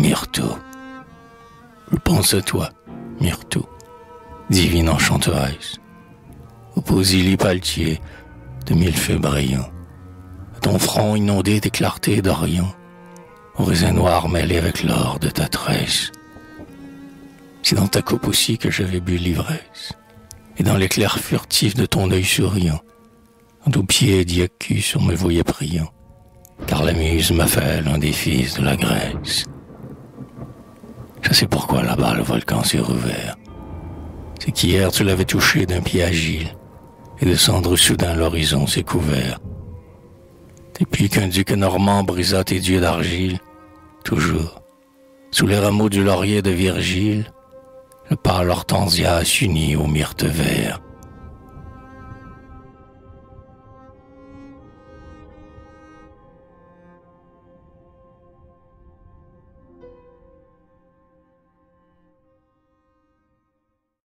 Myrto. Je pense à toi, Myrto, divine enchanteresse, au posili paltier de mille feux brillants, à ton front inondé des clartés d'Orient, au raisin noir mêlé avec l'or de ta tresse. C'est dans ta coupe aussi que j'avais bu l'ivresse, et dans l'éclair furtif de ton œil souriant, un doux pied d'Iacus on me voyait priant, car la muse m'a fait l'un des fils de la Grèce. Je sais pourquoi là-bas le volcan s'est rouvert. C'est qu'hier tu l'avais touché d'un pied agile, et de cendres soudain l'horizon s'est couvert. Et puis qu'un duc normand brisa tes dieux d'argile, toujours, sous les rameaux du laurier de Virgile, le pâle hortensia s'unit aux myrtes verts.